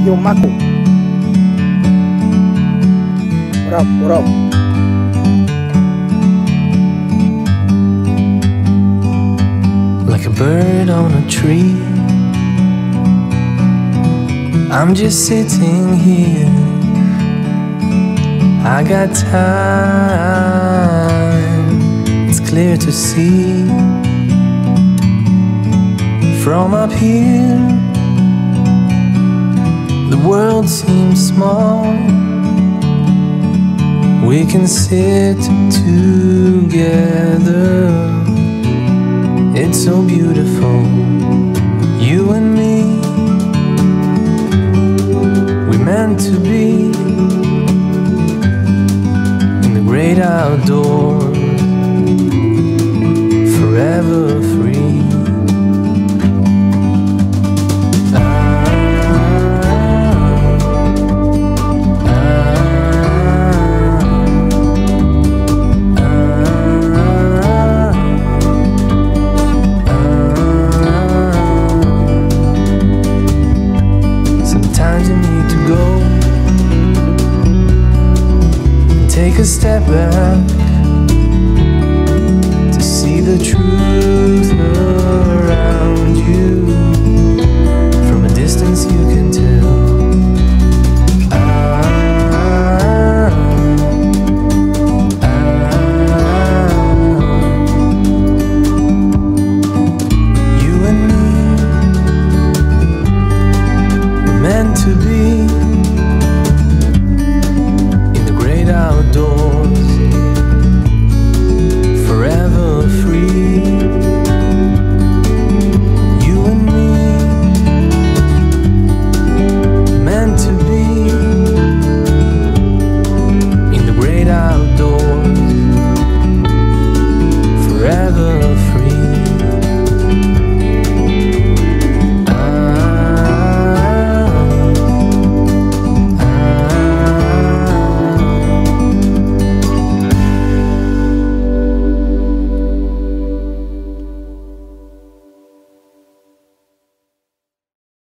Yo Mako. What up, what up? Like a bird on a tree, I'm just sitting here. I got time, it's clear to see. From up here, the world seems small. We can sit together. It's so beautiful, you and me. We're meant to be in the great outdoors, forever free. Sometimes you need to go and take a step back